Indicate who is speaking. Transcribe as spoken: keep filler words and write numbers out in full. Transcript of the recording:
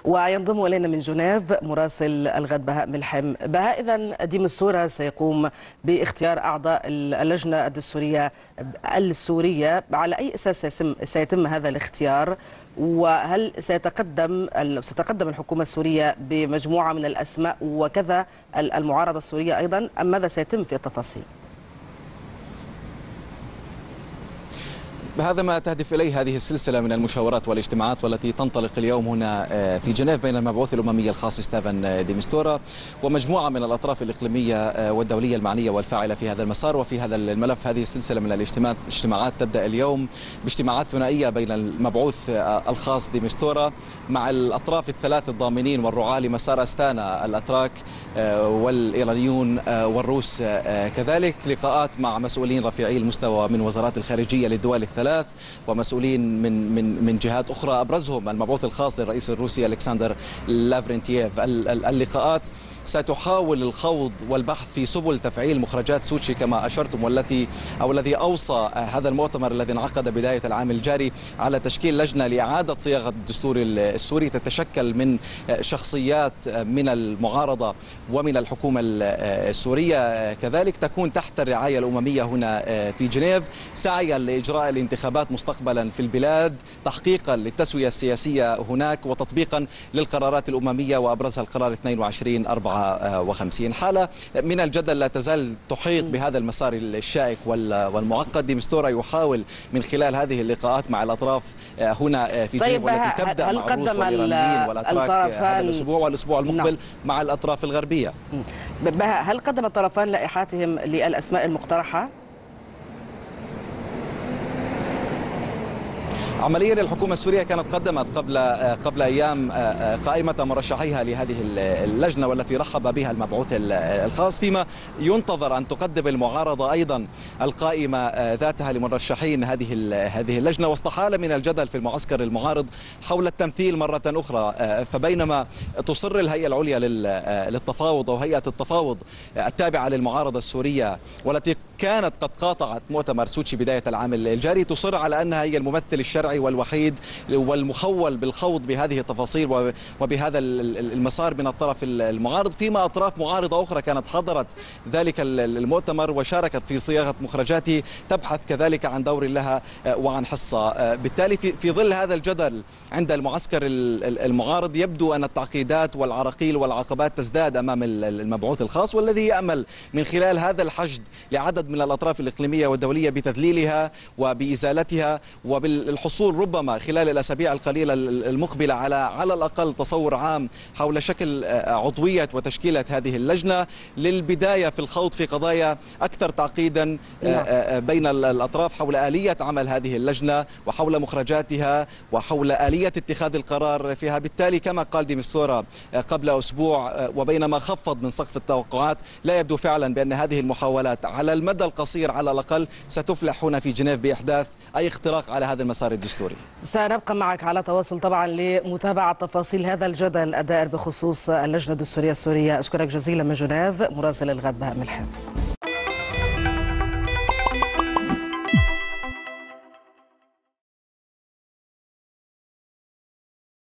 Speaker 1: وينضم إلينا من جنيف مراسل الغد بهاء ملحم. بهاء، إذن ديمستورا سيقوم باختيار أعضاء اللجنة الدستورية السورية، على أي أساس سيتم هذا الاختيار؟ وهل سيتقدم ستتقدم الحكومة السورية بمجموعة من الأسماء وكذا المعارضة السورية أيضا، أم ماذا سيتم في التفاصيل؟
Speaker 2: هذا ما تهدف إليه هذه السلسلة من المشاورات والاجتماعات والتي تنطلق اليوم هنا في جنيف بين المبعوث الأممي الخاص ستيفان ديمستورا ومجموعة من الأطراف الإقليمية والدولية المعنية والفاعلة في هذا المسار وفي هذا الملف. هذه السلسلة من الاجتماعات تبدأ اليوم باجتماعات ثنائية بين المبعوث الخاص ديمستورا مع الأطراف الثلاث الضامنين والرعاة لمسار أستانا، الأتراك والإيرانيون والروس، كذلك لقاءات مع مسؤولين رفيعي المستوى من وزارات الخارجية للدول الثلاث ومسؤولين من من من جهات أخرى، أبرزهم المبعوث الخاص للرئيس الروسي ألكسندر لافرنتييف. اللقاءات ستحاول الخوض والبحث في سبل تفعيل مخرجات سوتشي كما أشرتم، والتي أو الذي أوصى هذا المؤتمر الذي انعقد بداية العام الجاري على تشكيل لجنة لإعادة صياغة الدستور السوري تتشكل من شخصيات من المعارضة ومن الحكومة السورية، كذلك تكون تحت الرعاية الأممية هنا في جنيف، سعيا لإجراء الانتخابات مستقبلا في البلاد، تحقيقا للتسوية السياسية هناك وتطبيقا للقرارات الأممية وأبرزها القرار اثنين وعشرين أربعة وخمسين. حالة من الجدل لا تزال تحيط بهذا المسار الشائك والمعقد. ديمستورا يحاول من خلال هذه اللقاءات مع الأطراف هنا في جنيف والتي تبدأ مع الروس والإيرانيين والأتراك هذا الأسبوع والأسبوع المقبل نعم. مع الأطراف الغربية.
Speaker 1: هل قدم الطرفان لائحاتهم للأسماء المقترحة؟
Speaker 2: عمليا الحكومة السورية كانت قدمت قبل قبل أيام قائمة مرشحيها لهذه اللجنة والتي رحب بها المبعوث الخاص، فيما ينتظر أن تقدم المعارضة أيضا القائمة ذاتها لمرشحين هذه هذه اللجنة. وسط حالة من الجدل في المعسكر المعارض حول التمثيل مرة أخرى، فبينما تصر الهيئة العليا للتفاوض أو هيئة التفاوض التابعة للمعارضة السورية والتي كانت قد قاطعت مؤتمر سوتشي بداية العام الجاري، تصر على أنها هي الممثل الشرعي والوحيد والمخول بالخوض بهذه التفاصيل وبهذا المسار من الطرف المعارض، فيما أطراف معارضة أخرى كانت حضرت ذلك المؤتمر وشاركت في صياغة مخرجاته تبحث كذلك عن دور لها وعن حصة. بالتالي في ظل هذا الجدل عند المعسكر المعارض يبدو أن التعقيدات والعراقيل والعقبات تزداد أمام المبعوث الخاص، والذي يأمل من خلال هذا الحشد لعدد من الأطراف الإقليمية والدولية بتذليلها وبإزالتها وبالحصول ربما خلال الأسابيع القليلة المقبلة على على الأقل تصور عام حول شكل عضوية وتشكيلة هذه اللجنة، للبداية في الخوض في قضايا أكثر تعقيدا بين الأطراف حول آلية عمل هذه اللجنة وحول مخرجاتها وحول آلية اتخاذ القرار فيها. بالتالي كما قال ديمستورا قبل أسبوع وبينما خفض من سقف التوقعات، لا يبدو فعلا بأن هذه المحاولات على المدى القصير على الأقل ستفلح هنا في جنيف بإحداث أي اختراق على هذا المسار الدستوري.
Speaker 1: سنبقى معك على تواصل طبعا لمتابعة تفاصيل هذا الجدل الدائر بخصوص اللجنة الدستورية السورية. أشكرك جزيلا من جنيف مراسل الغد بهاء ملحم.